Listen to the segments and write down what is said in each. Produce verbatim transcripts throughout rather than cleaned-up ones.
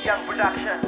Young Production.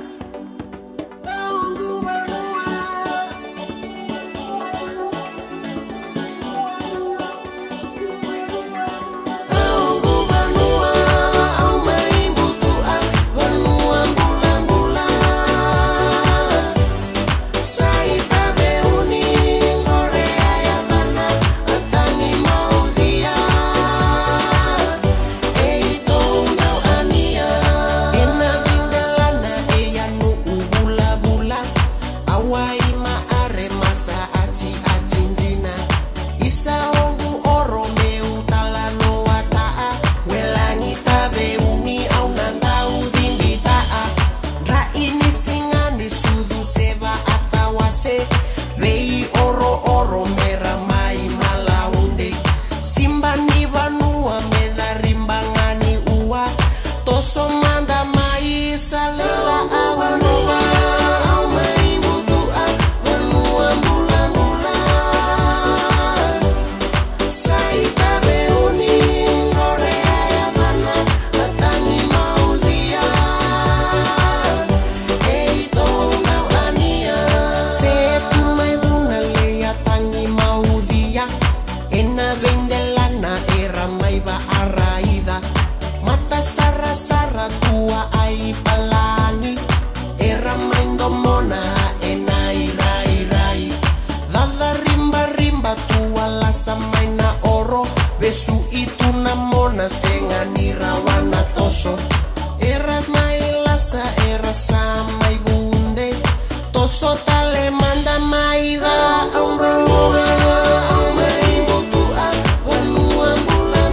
Besu itu namona sengani rawana toso eras mai lasa eras samai bunde toso tale manda mai da umbrella mai butua wanua bulan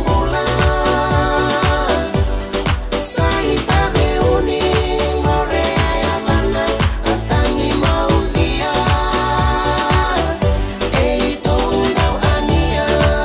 bulan sai tabe uni ngore ayavana atangi mau dia ei tondau ania.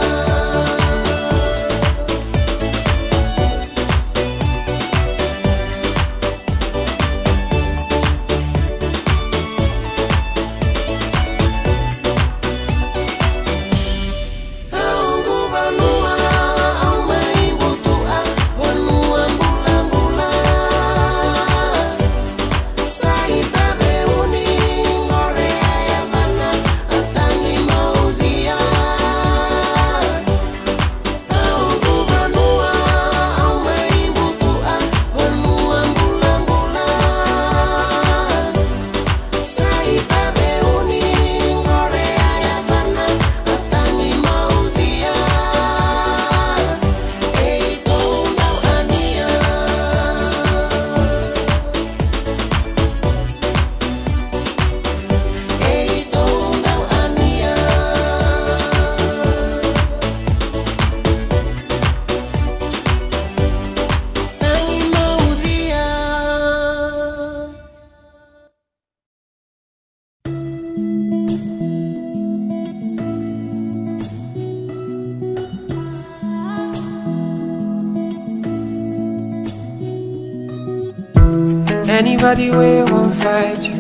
Anybody will won't fight you,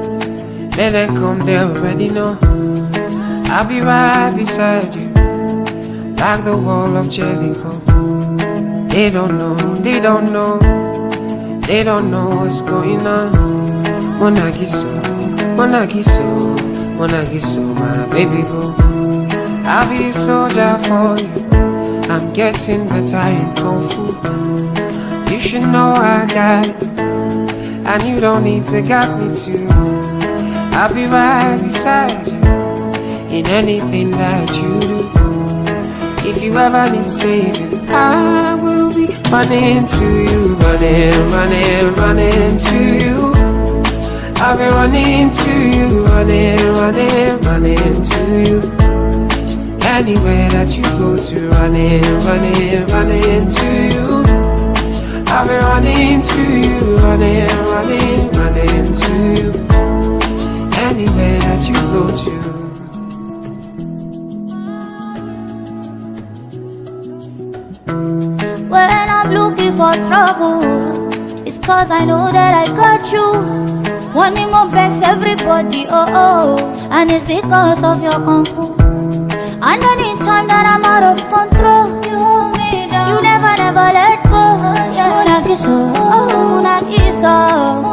let them come, they already know. I'll be right beside you, like the wall of Jericho. They don't know, they don't know, they don't know what's going on. Monagiso, Monagiso, Monagiso, my baby boo. I'll be a soldier for you, I'm getting better in Kung Fu. You should know I got it, and you don't need to guide me too. I'll be right beside you in anything that you do. If you ever need saving, I will be running to you, running, running, running to you. I'll be running to you, running, running, running to you. Anywhere that you go to, running, running, running to you. I'll be running to you, running, running, running to you. Anywhere that you go to. When I'm looking for trouble, it's cause I know that I got you. Wanting more best everybody, oh oh. And it's because of your Kung Fu. And anytime that I'm out of control, you hold me down, you never, never let go. Yeah. Monagiso, oh, Monagiso.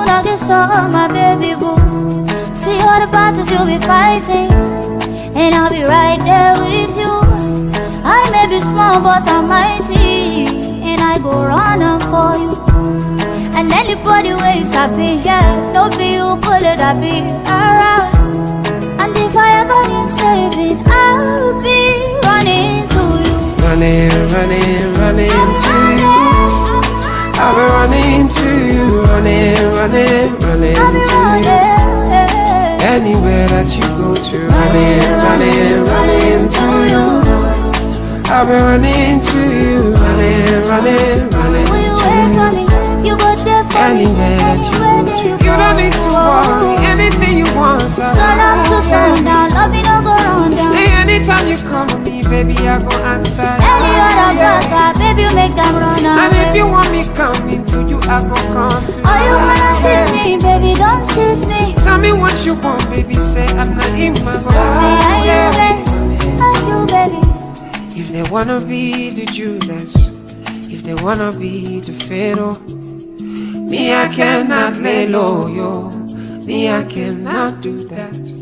oh my baby boo. See all the battles you'll be fighting, and I'll be right there with you. I may be small but I'm mighty, and I go running for you. And anybody waves happy, yes, no be you pull it, I be around. And if I ever need saving, I'll be running to you. Running, running, running to you. I'll be running to you. Running, running, running to you. Anywhere that you go to. Running, running, running to you. I'll be running to you. Running, running, running Will you to wait for you. me? You go there for me. Anywhere that you go to. You You don't need to worry. Anything you want, Sun up to sundown, love me no go round down. Hey, anytime you call me, baby, I go answer. Any other brother, baby, you make them run away. And if you want me coming to you, I go come to you. Oh, you wanna see me, baby, don't tease me. Tell me what you want, baby, say I'm not in my Just me and you, baby, and you, baby. If they wanna be the Judas, if they wanna be the Pharaoh, me I cannot lay low, yo. Me I cannot do that.